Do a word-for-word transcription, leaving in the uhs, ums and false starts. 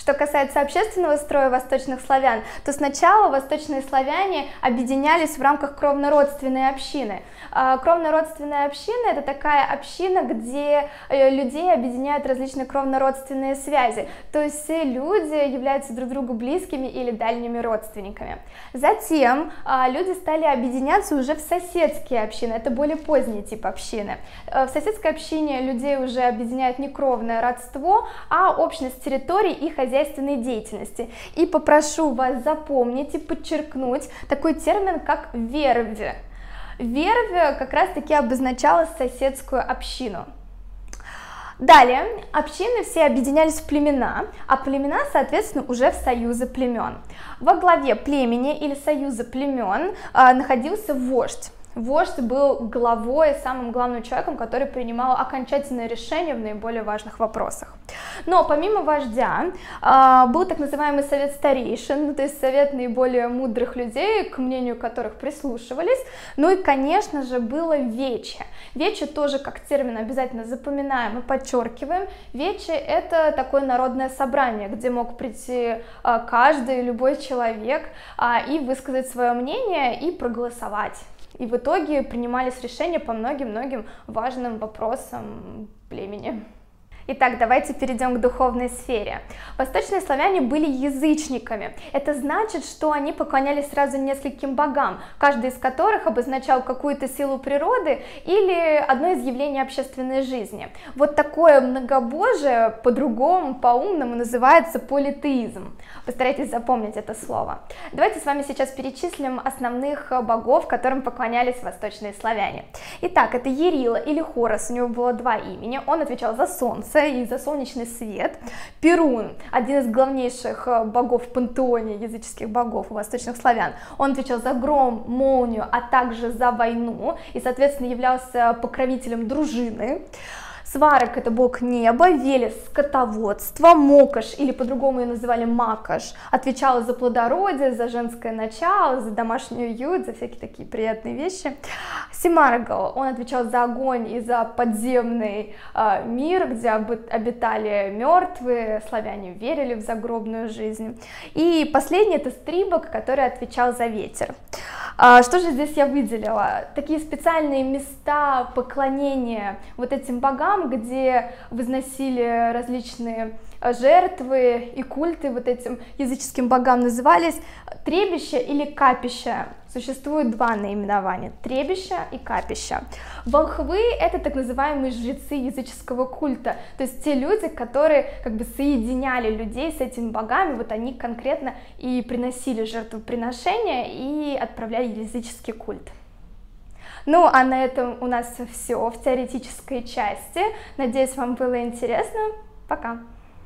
Что касается общественного строя восточных славян, то сначала восточные славяне объединялись в рамках кровно-родственной общины. Кровно-родственная община – это такая община, где людей объединяют различные кровно-родственные связи, то есть все люди являются друг другу близкими или дальними родственниками. Затем люди стали объединяться уже в соседские общины, это более поздний тип общины. В соседской общине людей уже объединяет не кровное родство, а общность территорий и хозяйственной деятельности. И попрошу вас запомнить и подчеркнуть такой термин, как вервь. Вервь как раз-таки обозначала соседскую общину. Далее, общины все объединялись в племена, а племена, соответственно, уже в союзы племен. Во главе племени или союза племен а, находился вождь. Вождь был главой, самым главным человеком, который принимал окончательное решение в наиболее важных вопросах. Но помимо вождя был так называемый совет старейшин, то есть совет наиболее мудрых людей, к мнению которых прислушивались. Ну и, конечно же, было вече. Вече тоже как термин обязательно запоминаем и подчеркиваем. Вече – это такое народное собрание, где мог прийти каждый, любой человек и высказать свое мнение и проголосовать. И в итоге принимались решения по многим-многим важным вопросам племени. Итак, давайте перейдем к духовной сфере. Восточные славяне были язычниками. Это значит, что они поклонялись сразу нескольким богам, каждый из которых обозначал какую-то силу природы или одно из явлений общественной жизни. Вот такое многобожие по-другому, по-умному называется политеизм. Постарайтесь запомнить это слово. Давайте с вами сейчас перечислим основных богов, которым поклонялись восточные славяне. Итак, это Ярила или Хорос, у него было два имени, он отвечал за солнце и за солнечный свет. Перун, один из главнейших богов в пантеоне языческих богов у восточных славян, он отвечал за гром, молнию, а также за войну и, соответственно, являлся покровителем дружины. Сварог – это бог неба, Велес – скотоводство, Мокош, или по-другому ее называли Макош, отвечала за плодородие, за женское начало, за домашний уют, за всякие такие приятные вещи. Семаргл, он отвечал за огонь и за подземный э, мир, где обитали мертвые, славяне верили в загробную жизнь. И последний – это Стрибог, который отвечал за ветер. А, что же здесь я выделила? Такие специальные места поклонения вот этим богам, где возносили различные жертвы и культы вот этим языческим богам, назывались требища или капища. Существует два наименования – требища и капища. Волхвы – это так называемые жрецы языческого культа, то есть те люди, которые как бы соединяли людей с этими богами, вот они конкретно и приносили жертвоприношения и отправляли языческий культ. Ну, а на этом у нас все в теоретической части. Надеюсь, вам было интересно. Пока!